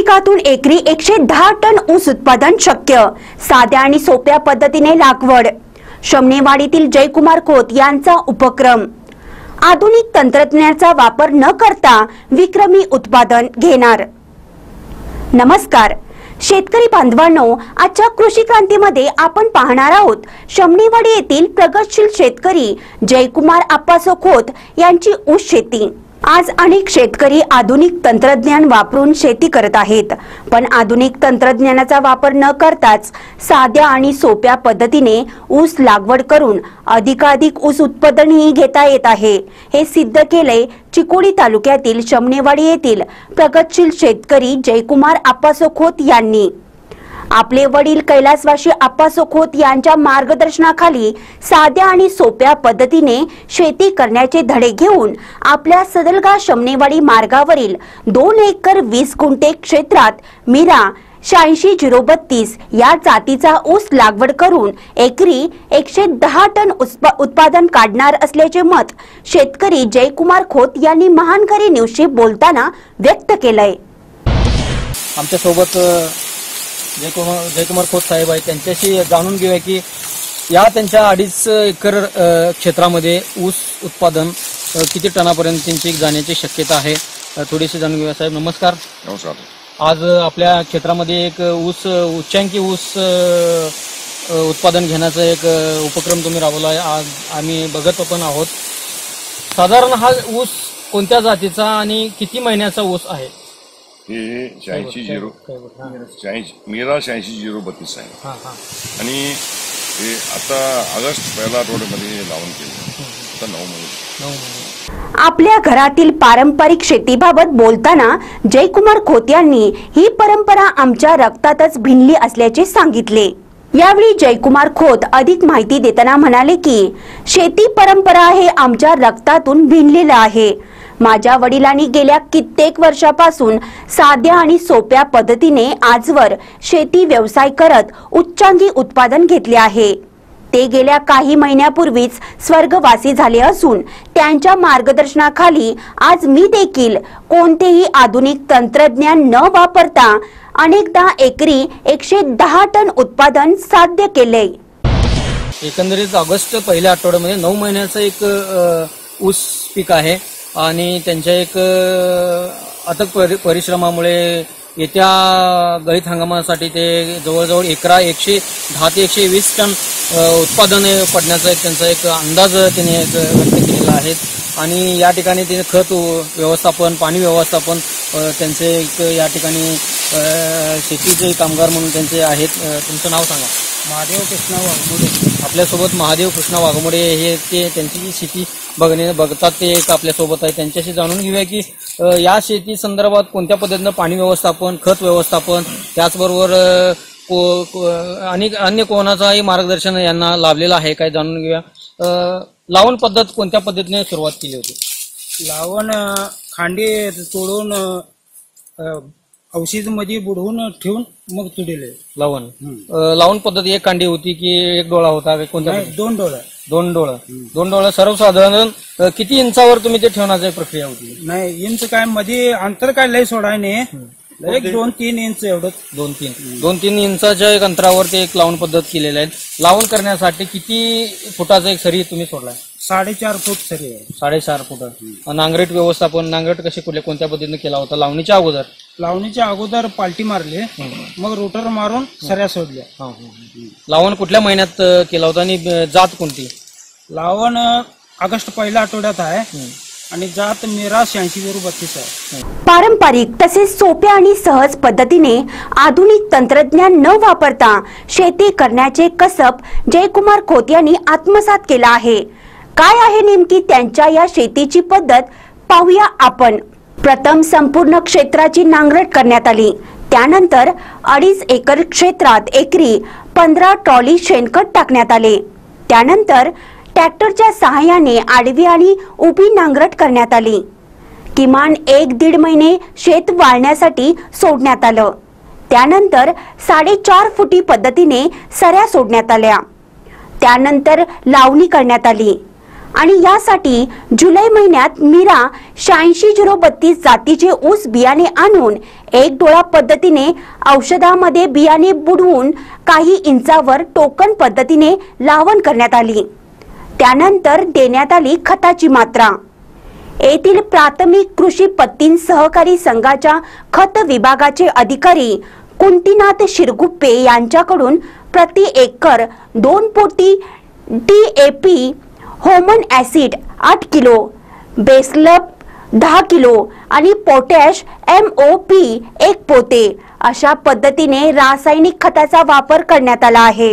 पिकातून एकरी 110 टन ऊस उत्पादन शक्य। साध्या आणि सोप्या पद्धतीने लागवड। शमनेवाडीतील जयकुमार खोत यांचा उपक्रम। आधुनिक तंत्रज्ञानाचा वापर न करता विक्रमी उत्पादन घेणार। नमस्कार शेतकरी बांधवांनो, आजच्या कृषी क्रांतीमध्ये आपण पाहणार आहोत शमनेवाडी येथील प्रगतशील शेतकरी जयकुमार आप्पासो खोत यांची ऊस शेती। आज अनेक शेतकरी आधुनिक तंत्रज्ञान वापरून शेती करत आहेत, पण आधुनिक तंत्रज्ञानाचा वापर न करताच साध्या आणि सोप्या पद्धतीने ऊस लागवड करून अधिकाधिक ऊस उत्पादनही घेता येत आहे। हे सिद्ध केले चिकोडी तालुक्यातील शमनेवाडी येथील प्रगतशील शेतकरी जयकुमार आप्पासो खोत यांनी। आपले वडील कैलासवासी आप्पासो खोत यांच्या मार्गदर्शनाखाली साध्या आणि सोप्या पद्धतीने शेती करण्याचे धडे घेऊन आपल्या सदलगा शमनेवाडी मार्गावरील 2 एकर 20 गुंठे क्षेत्रात मीरा 86-032 या जातीचा ऊस लागवड करून एकरी 110 टन उत्पादन काढणार असल्याचे मत शेतकरी जयकुमार खोत यांनी महानकरी न्यूजशी बोलताना व्यक्त केलंय। आमच्या सोबत जयकुमार खोत साहेब आहे, त्यांच्याशी जाणून घेऊया की या त्यांच्या 2.5 एकर क्षेत्रामध्ये ऊस उत्पादन किती टनापर्यंत त्यांची जाण्याची शक्यता आहे, थोडीशी जाणून घेऊया। साहेब नमस्कार। नमस्कार। आज आपल्या क्षेत्रामध्ये एक उच्चांकी ऊस उत्पादन घेण्याचा एक उपक्रम तुम्ही राबवला आहे। आज आम्ही बघत पण आहोत, साधारण हा ऊस कोणत्या जातीचा आणि किती महिन्याचा ऊस आहे? हे मीरा 86-032 आहे आणि हे आता ऑगस्ट पहिल्या आठवड्यामध्ये लावून केलं, आता 9 महिने। आपल्या घरातील पारंपरिक शेतीबाबत बोलताना जयकुमार खोत यांनी ही परंपरा आमच्या रक्तातच भिनली असल्याचे सांगितले। यावेळी जयकुमार खोत अधिक माहिती देताना म्हणाले की शेती परंपरा हे आमच्या रक्तातून भिनलेलं आहे। माझ्या वडिलांनी गेल्या कित्येक वर्षापासून साध्या आणि सोप्या पद्धतीने आजवर शेती व्यवसाय करत उच्चांकी उत्पादन घेतले आहे। ते गेल्या काही महिन्यापूर्वीच स्वर्गवासी झाले असून त्यांच्या मार्गदर्शनाखाली आज मी देखील कोणतेही आधुनिक तंत्रज्ञान न वापरता अनेकदा एकरी 110 टन उत्पादन साध्य केले। एकंदरीत ऑगस्ट पहिल्या आठवड्यामध्ये 9 महिन्याचा एक ऊस पीक आहे आणि त्यांच्या एक अथक परिश्रमामुळे येत्या गळीत हंगामासाठी ते जवळजवळ एकरा 110 ते 120 टन उत्पादन पडण्याचा एक त्यांचा एक अंदाज त्यांनी व्यक्त केलेला आहे। आणि या ठिकाणी ते खत व्यवस्थापन, पाणी व्यवस्थापन त्यांचे एक या ठिकाणी शेतीचे कामगार म्हणून त्यांचे आहेत। तुमचं नाव सांगा? महादेव कृष्णा वाघमोडे। आपल्यासोबत महादेव कृष्णा वाघमोडे हे ते त्यांची जी शेती बघतात ते एक आपल्यासोबत आहे। त्यांच्याशी जाणून घेऊया की या शेती संदर्भात कोणत्या पद्धतीनं पाणी व्यवस्थापन, खत व्यवस्थापन, त्याचबरोबर आणि अन्य कोणाचाही मार्गदर्शन यांना लाभलेलं आहे काय जाणून घेऊया। लावण पद्धत कोणत्या पद्धतीने सुरुवात केली होती? लावण खांडी तोडून औषध मध्ये बुडवून ठेवून मग तुडले लावण। लावण पद्धत एक कांडी होती की एक डोळा होता? कोणत्या? 2 डोळा। 2 डोळा। 2 डोळा सर्वसाधारण किती इंचावर तुम्ही ते ठेवण्याची प्रक्रिया होती? नाही इंच काय मध्ये अंतर काय लय सोडाय नाही, एक 2-3 इंच एवढं। 2-3 इंचाच्या एक अंतरावर ते एक लावण पद्धत केलेली आहे। लावण करण्यासाठी किती फुटाचा एक सरी तुम्ही सोडलाय? 4.5 फूट सरी आहे। 4.5 फूट। नांगरट व्यवस्थापन, नांगरट कसे कोणत्या पद्धतीने केला होता लावणीच्या अगोदर? लावणीच्या अगोदर पालटी मारली, मग रोटर मारून सऱ्या सोडल्या। लावण कुठल्या महिन्यात केला होता आणि जात कोणती? लावण ऑगस्ट पहिल्या आठवड्यात आहे आणि जात मीरा 86-032 आहे। पारंपरिक तसेच सोप्या आणि सहज पद्धतीने आधुनिक तंत्रज्ञान न वापरता शेती करण्याचे कसब जयकुमार खोत यांनी आत्मसात केला आहे। काय आहे नेमकी त्यांच्या या शेतीची पद्धत पाहूया आपण। प्रथम संपूर्ण क्षेत्राची नांगरट करण्यात आली, त्यानंतर 2.5 एकर क्षेत्रात एकरी 15 ट्रॉली शेणखत टाकण्यात आले। त्यानंतर ट्रॅक्टरच्या सहाय्याने आडवी आणि उभी नांगरट करण्यात आली। किमान 1-1.5 महिने शेत वाळण्यासाठी सोडण्यात आलं। त्यानंतर 4.5 फुटी पद्धतीने सऱ्या सोडण्यात आल्या। त्यानंतर लावणी करण्यात आली आणि यासाठी जुलै महिन्यात मीरा 8632 जातीचे ऊस बियाणे आणून एक डोळा पद्धतीने औषधामध्ये बियाणे बुडवून काही इंचावर टोकन पद्धतीने लावण करण्यात आली। त्यानंतर देण्यात आली खताची मात्रा। येथील प्राथमिक कृषी पत्तीन सहकारी संघाच्या खत विभागाचे अधिकारी कुंटीनाथ शिरगुप्पे यांच्याकडून प्रति एकर 2 पोती DAP होमन ऍसिड 8 किलो, बेसलप 10 किलो आणि पोटॅश MOP 1 पोते अशा पद्धतीने रासायनिक खताचा वापर करण्यात आला आहे।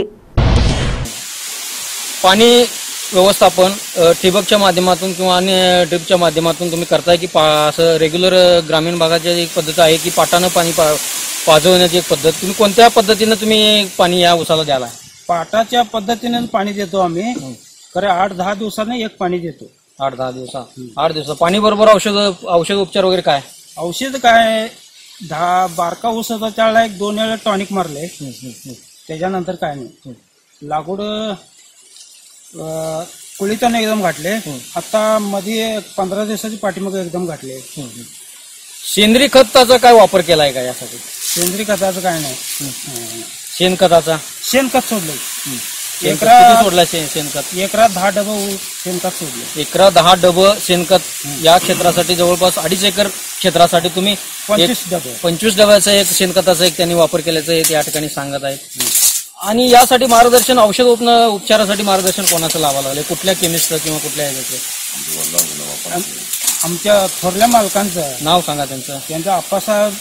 पाणी व्यवस्थापन ठिबकच्या माध्यमातून किंवा अन्य ड्रिपच्या माध्यमातून तुम्ही करताय की असं रेग्युलर ग्रामीण भागाची एक पद्धत आहे की पाटानं पाणी पाजवण्याची एक पद्धत, तुम्ही कोणत्या पद्धतीने तुम्ही पाणी या ऊसाला द्याला? पाटाच्या पद्धतीने पाणी देतो आम्ही, खरं 8-10 दिवसाने एक पाणी देतो। 8-10 दिवस पाणी बरोबर औषध उपचार वगैरे काय? औषध काय 10 बारका ऊस होता त्याला 1-2 वेळा टॉनिक मारले, त्याच्यानंतर काय नाही। लागवड कुळीताने एकदम घातले, आता मध्ये 15 दिवसाची पाठीमागे एकदम घातले। सेंद्रिय खताचा काय वापर केलाय का यासाठी? सेंद्रिय खताचं काय नाही, शेणखताचा? शेणखत सोडलं, सोडला शेणखत एकरा 10 डबं शेणखत सोडलं। एकरा 10 डबं शेणखत या क्षेत्रासाठी जवळपास 2.5 एकर क्षेत्रासाठी तुम्ही 25 डब्याचा एक शेणखताचा एक त्यांनी वापर केल्याचं या ठिकाणी सांगत आहेत। आणि यासाठी मार्गदर्शन औषध उपचारासाठी मार्गदर्शन कोणाचं लावायला लागले, कुठल्या केमिस्ट किंवा कुठल्या ह्याचं? आमच्या थोरल्या मालकांचं नाव सांगा त्यांचं आप्पासाहेब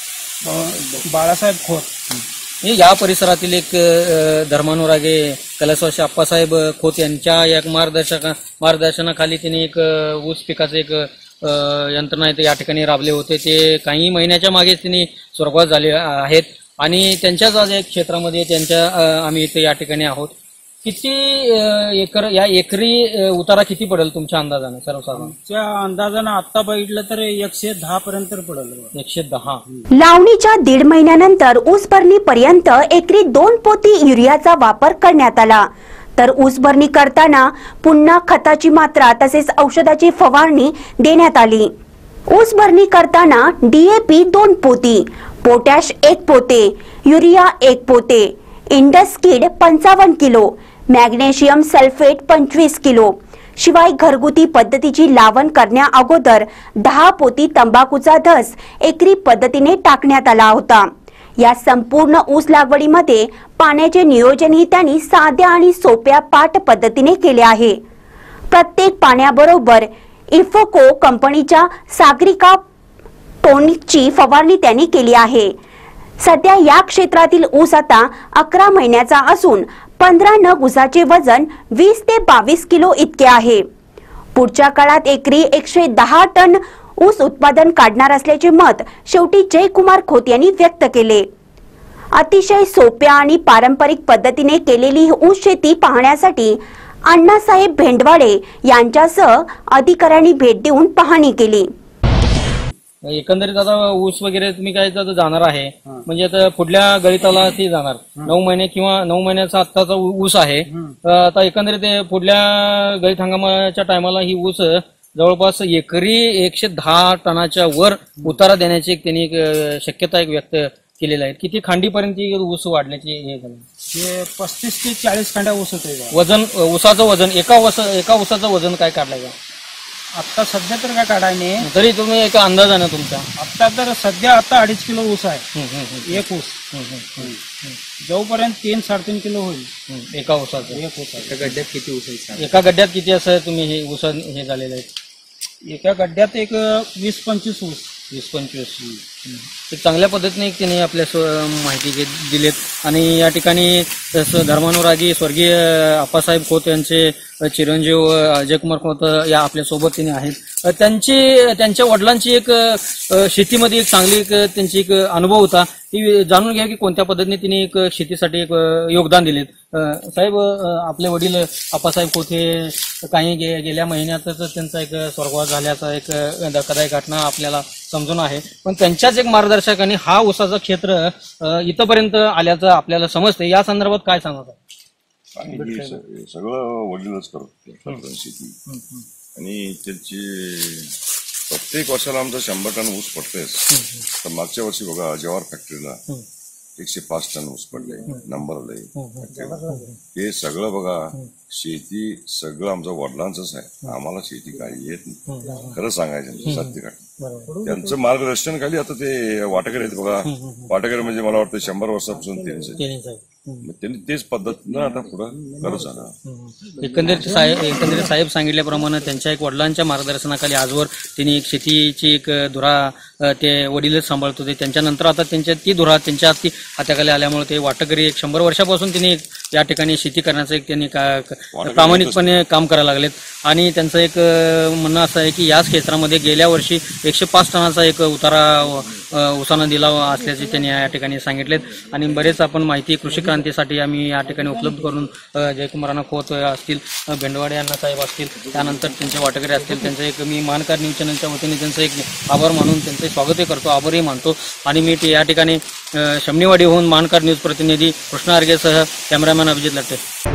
बाळासाहेब खोत। या परिसरातील एक धर्मानुरागे कैलासवासी आप्पासाहेब खोत यांच्या एक मार्गदर्शनाखाली त्यांनी एक ऊस पिकाचं एक यंत्रणा आहे या ठिकाणी राबले होते। ते काही महिन्याच्या मागे त्यांनी स्वर्गवास झाले आहेत आणि त्यांच्याच आज एक क्षेत्रामध्ये त्यांच्या आम्ही इथे या ठिकाणी आहोत। किती एकर या एकरी उतारा किती पडेल तुमच्या अंदाजाने? सर्वसाधारण त्या अंदाजाने आता बघितलं तर 110 पर्यंत पडेल। 110। लावणीच्या 1.5 महिन्यानंतर ऊस भरणी पर्यंत एकरी 2 पोती युरियाचा वापर करण्यात आला, तर ऊस भरणी करताना पुन्हा खताची मात्रा तसेच औषधाची फवारणी देण्यात आली। ऊस भरणी करताना DAP 2 पोती, पोटॅश 1 पोते, युरिया 1 पोते, इंडस्किड 55 किलो, मॅग्नेशियम सल्फेट 25 किलो, शिवाय घरगुती पद्धतीची लावण करण्या अगोदर 10 पोती तंबाखूचा धस एकरी पद्धतीने टाकण्यात आला होता। या संपूर्ण ऊस लागवडीमध्ये पाण्याचे नियोजनही त्यांनी साध्या आणि सोप्या पाट पद्धतीने केले आहे। प्रत्येक पाण्याबरोबर इफोको कंपनीच्या सागरिका टॉनिकची फवारणी त्यांनी केली आहे। सध्या या क्षेत्रातील ऊस आता 11 महिन्याचा असून 15 नग ऊसाचे वजन 20 ते 22 किलो इतके आहे। पुढच्या काळात एकरी 110 टन ऊस उत्पादन काढणार असल्याचे मत शेवटी जयकुमार खोत यांनी व्यक्त केले। अतिशय सोप्या आणि पारंपरिक पद्धतीने केलेली ही ऊस शेती पाहण्यासाठी अण्णासाहेब भेंडवाडे यांच्यासह अधिकाऱ्यांनी भेट देऊन पाहणी केली। एकंदरीत आता ऊस वगैरे तुम्ही काय जाणार आहे म्हणजे आता पुढल्या गळीताला ती जाणार 9 महिने किंवा 9 महिन्याचा आत्ताचा ऊस आहे। आता एकंदरीत पुढल्या गळीत हंगामाच्या टायमाला ही ऊस जवळपास एकरी 110 टनाच्या वर उतारा देण्याची त्यांनी एक शक्यता एक व्यक्त केलेली आहे। किती खांडीपर्यंत ऊस वाढण्याची हे झालं? 35 ते 40 खांड्या ऊस होते। वजन ऊसाचं वजन एका ऊसाचं वजन काय काढलंय का आता सध्या? तर काय काढाय नाही, तरी तुम्ही एका अंदाजाने तुमच्या आता तर सध्या आता 2.5 किलो ऊस आहे एक ऊस, जोपर्यंत 3-3.5 किलो होईल एका ऊसाचं। एक ऊस एका गड्ड्यात किती ऊस आहे? एका गड्ड्यात किती असं तुम्ही हे ऊस हे झालेलं आहे? एका गड्ड्यात एक 20-25 ऊस, 20-25। चांगल्या पद्धतीने त्यांनी आपल्या माहिती दिलीत आणि या ठिकाणी धर्मानुरागी स्वर्गीय आप्पासाहेब खोत यांचे चिरंजीव अजयकुमार खोत या आपल्या सोबत त्यांनी आहेत। त्यांच्या वडिलांची एक शेतीमध्ये एक चांगली त्यांची एक अनुभव होता, ती जाणून घ्या की कोणत्या पद्धतीने त्यांनी एक शेतीसाठी एक योगदान दिले। साहेब, आपले वडील आप्पासाहेब खोत हे काही गेल्या महिन्यातच त्यांचा एक स्वर्गवास झाल्याचा एक धक्कादायक घटना आपल्याला समजून आहे, पण त्यांच्याच एक मार्गदर्शकाने हा ऊसाचं क्षेत्र इथपर्यंत आल्याचं आपल्याला समजते। या संदर्भात काय सांगत? आणि हे सगळं वडीलच करतात शेती. आणि त्यांची प्रत्येक वर्षाला आमचा 100 टन ऊस पडतेच. तर मागच्या वर्षी बघा जवाहर फॅक्टरीला 105 टन ऊस पडले नंबरला. हे सगळं बघा शेती सगळं आमचं वडिलांचंच आहे. आम्हाला शेती काही येत नाही खरं सांगायचं सत्य काय. त्यांचं मार्गदर्शन खाली आता ते वाटेकर आहेत बघा. वाटेकर म्हणजे मला वाटतं 100 वर्षापासून त्यांनी तेच पद्धतीनं आता पुढं करत झालं. एकंदरीत साहेब सांगितल्याप्रमाणे त्यांच्या एक वडिलांच्या मार्गदर्शनाखाली आजवर त्यांनी एक शेतीची एक धुरा ते वडीलच सांभाळत होते. त्यांच्यानंतर आता त्यांच्या ती धुरा त्यांच्या हाताखाली आल्यामुळे ते वाटकरी एक 100 वर्षापासून त्यांनी या ठिकाणी शेती करण्याचं एक त्यांनी प्रामाणिकपणे काम करायला लागलेत. आणि त्यांचं एक म्हणणं असं आहे की याच क्षेत्रामध्ये गेल्या वर्षी 105 टनाचा एक उतारा उसानं दिला असल्याचे त्यांनी या ठिकाणी सांगितलेत. आणि बरेच आपण माहिती कृषी क्रांतीसाठी आम्ही या ठिकाणी उपलब्ध करून जयकुमारांना खोत असतील, भेंडवाडे यांना साहेब असतील, त्यानंतर त्यांचे वाटकरी असतील, त्यांचं एक मी मानकर न्यूज चॅनलच्या वतीने त्यांचं एक आभार मानून त्यांचे स्वागतही करतो, आभारही मानतो. आणि मी या ठिकाणी शमनेवाडीहून मानकर न्यूज प्रतिनिधी कृष्णा आर्गेसह कॅमेरामॅन अभिजित लट्टे.